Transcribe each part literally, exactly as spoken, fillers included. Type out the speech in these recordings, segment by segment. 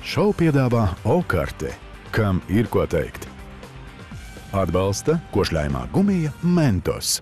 Šovu piedāvā O-karte, kam ir ko teikt. Atbalsta košļājumā gumija Mentos.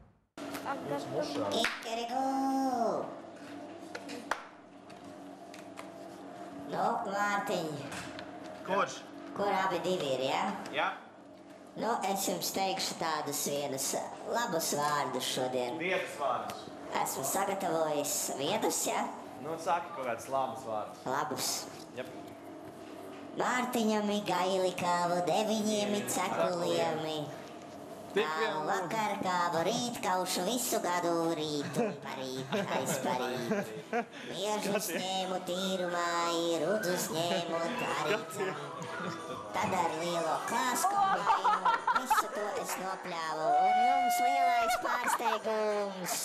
Nu, Mārtiņ. Kurš? Kur abi divi ir, ja? Jā. Nu, es jums teikšu tādus vienus labus vārdus šodien. Vietas vārdus. Esmu sagatavojis vietas, ja? Nu, saki kaut kāds labus vārdus. Labus. Jep. Mārtiņam ir gaili kāvu, deviņiem ir cekuliem. Kāvu vakar, kāvu rīt, kaušu visu gadu rītu parīt, aizparīt. Miežus ņēmu tīrumā, rudus ņēmu tarīcā. Tad ar lielo klāsku mainu, visu to es nopļāvu, un jums lielais pārsteigums.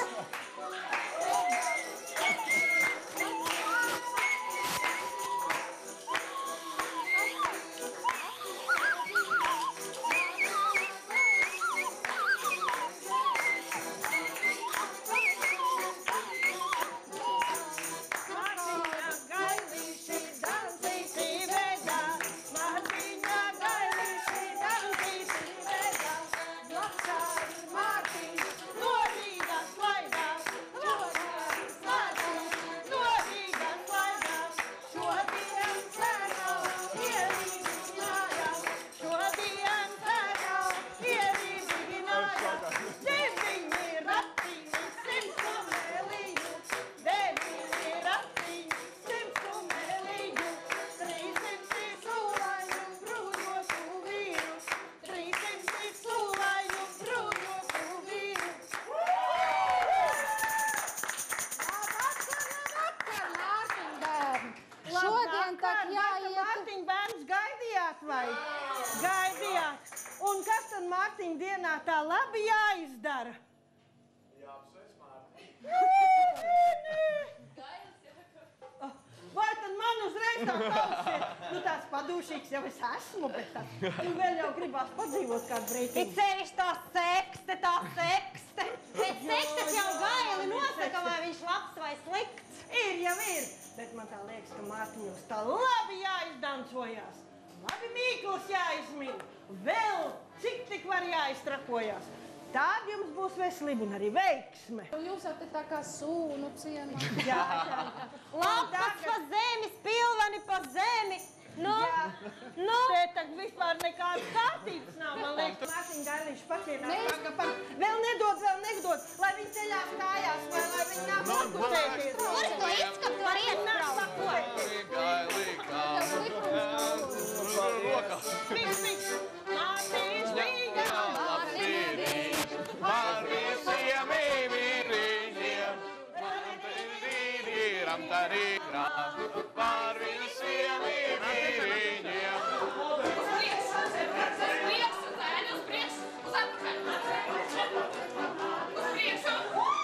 Gaidījāt. Un kas tad Mārtiņa dienā tā labi jāizdara? Jāapsveic Mārtiņu. Vai tad man uzreiz tā kaut ir? Nu tāds padūšīgs jau es esmu, bet tā. Un vēl jau gribās padzīvot kādu brītiņu. Ir sevišķi tā sekste, tā sekste. Pēc sekstes jau gaili nosaka, vai viņš labs vai slikts. Ir jau ir. Bet man tā liekas, ka Mārtiņos tā labi jāizdancojās. Labi mīklas jāizmin, vēl cik tik var jāiztrakojās. Tād jums būs veselība un arī veiksme. Jūs jau te tā kā sūnu cienā. Jā, jā. Lapas pa zemi, spilveni pa zemi. Nu, nu. Te tak vispār nekādas kārtības nav, man liekas. Mārtiņa Gailīša pacienās. Vēl nedod, vēl nedod, lai viņi ceļās kājās, vai lai viņi nāk sakutēties. Kur to izskatu var iespraukt? Miks, miks. Mārtiņš bija. Labdīnīši, par visiem īmīrīņiem. Vīram tarīgrām, par visiem īmīrīņiem. Uz priekšu, uz priekšu, zēni, uz priekšu, uz atpakaļ. Uz priekšu.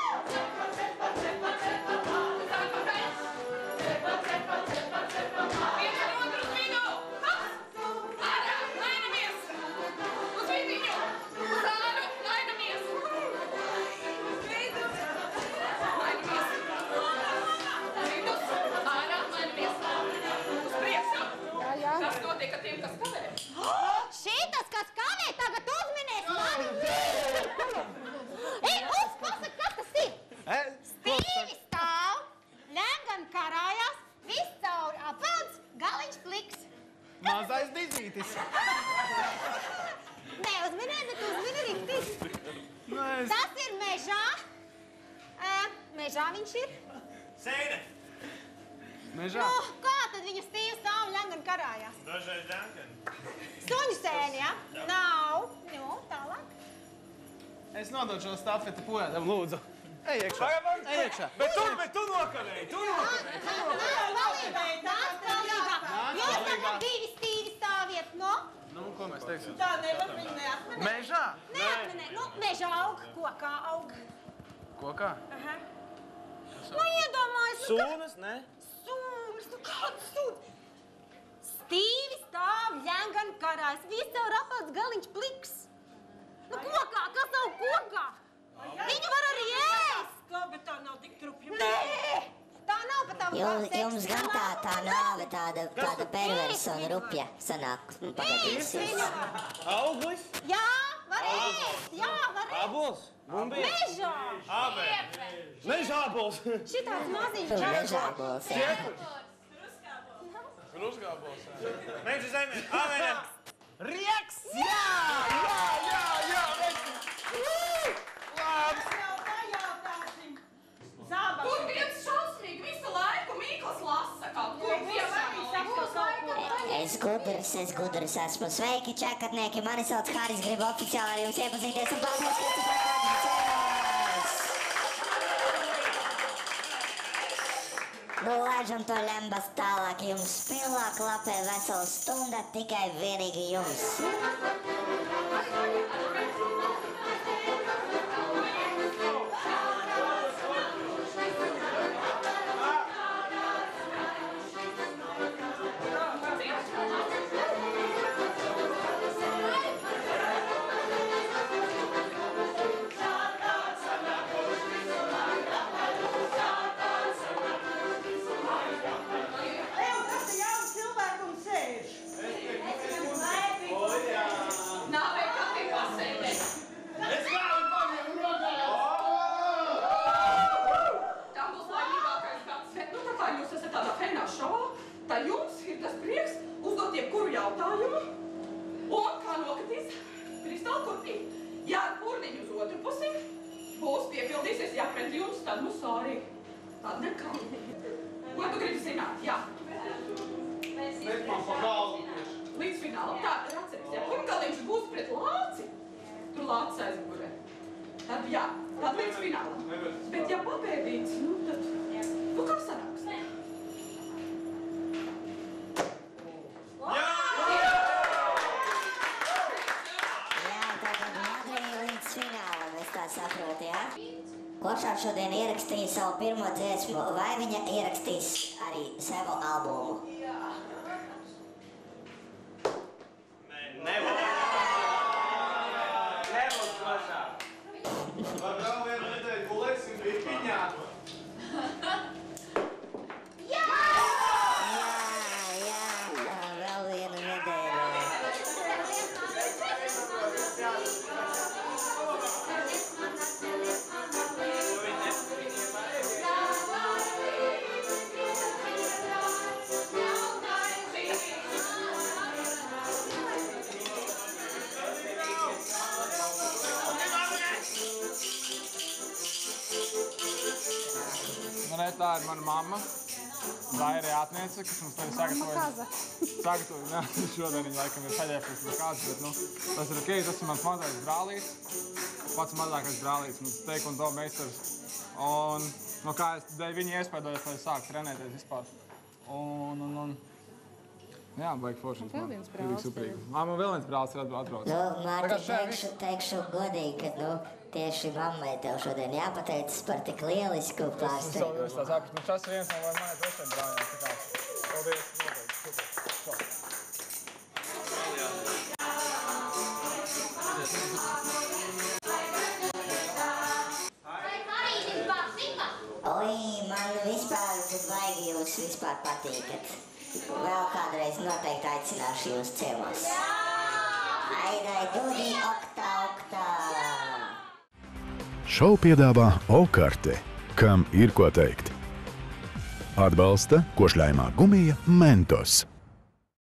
Šitas, kas kavē, tagad uzminēs mani. Ej, uz, pasaka, kas tas ir? Stīvi stāv, ļengan karājās, viss cauri apvelds, galiņš pliks. Mazais dizītis. Neuzminēji, bet uzmini riktis. Tas ir mežā. Mežā viņš ir. Sēne. Mežā? Nu, kā tad viņa stīvi stāv, ļengan karājās? Dažreiz ļengan. Suņu sēni, ja? Nav. Nu, tālāk. Es nododu šo stafeti poēdam, lūdzu. Ej iekšā. Ej iekšā. Bet tu, bet tu nokavēji, tu nokavēji. Nāc palīgā, nāc palīgā. Jūs tagad divi stīvi stāviet, no? Nu, ko mēs teiksim? Tā nevar viņu neatminēt. Mežā? Neatminē, nu, mežā aug, kokā aug. Kokā? Aha. Nu, iedomājies, nu, Sūnas, ne? sūnas, nu, kāds sūds? Stīvi stāv, ļengan karājas, viss caur apelds galiņš pliks. Nu, kokā, kas nav kokā? Viņu var arī ēst. Kā, bet tā nav tik trupja. Nē, tā tā nav pa tavu Jums, kā jums gan tā, tā nāve tāda, tāda perversa un rupja sanāk. Pagadīs jūs. Auglis? Jā, var ēst, jā, var ēst. Abols? Bumbī? Mežā. Meža abols. Šitāds maziņš Mežābols, jā. Krusgābols. Meža zemē. Āmenē. Rieks! Jā! Jā, jā, jā! Labs! Jau tā jautāsim. Zābaku. Tur viens šausmīgi visu laiku Mīkls lasa kaut kur piesākt. Es gudrs, es gudrs esmu. Sveiki, čekatnieki, mani sauc Haris, gribu oficiāli ar jums iepazīties un paldies, ka esat atnācis. Nu, lēžam to lembas tālāk, jums pilā klapē vesela stunda, tikai vienīgi jums. Eju, kas te jauni cilvēki un sēž? Nav vajag patīkā sēdēt. Es kādu paņemu rokā! Tā būs laimīgākais gads. Bet, nu, tā kā jūs esat tādā feinā šovā, tad jums ir tas prieks uzdot jebkuru jautājumu. Un kā nokritīs kristāla kurpī. Ja ar purniņu uz otru pusi būs piepildīsies jākrent jums, tad nu sorry. Tad nekā. Ko tu gribi zināt? Jā. Bet man pa galvu tieši. Līdz finālam. Tā, tad atceries, ja pirmgaliņš būs pret Lāci, tur Lācis aizmugurē. Tad jā, tad līdz finālam. Bet ja papēdīts, nu tad, nu kā sanāks? Jā, tātad Madrija līdz finālam, es tā saprotu, jā? Košā šodien ierakstīja savu pirmo dziesmu, vai viņa ierakstīs arī savu albumu? Nevar. Nevar plašā. Var vēl vienu nedēļu gulēsim bipiņā. Jā, jā, jā, vēl vienu nedēļu. Nu, re, tā ir mana mamma. Daira Jātniece, kas mums tevi sagatavoja. Sagatavoja, jā, šodien viņa laikam ir saģēpusi no kāds, bet, nu, tas ir ok, tas ir mans mazais brālīs. Pats mazākais brālīs, mums teikundo meistars. Un, nu, kā es dēļ viņa iespēdojos, lai es sāku trenēties vispār. Un, un, un, jā, baigi forši. Vēl viens brālis tev ir. Mamma vēl viens brālis ir atbrauc. Nu, Mārti, teikšu, teikšu godīgi, ka, nu, tieši mammai tev šodien jāpateicas par tik lielisku pārsteigumu. Es tā saprotu, nu, šas ir viens no maniem trešiem brāļiem. Tā kā, paldies, noteikti, super. Oi, man vispār baigi jūs vispār patīkat. Vēl kādreiz noteikti aicināšu jūs ciemos. Aidai, dudi, oktā, oktā. Šovu piedāvā O-karte, kam ir ko teikt. Atbalsta košļājumā gumija Mentos.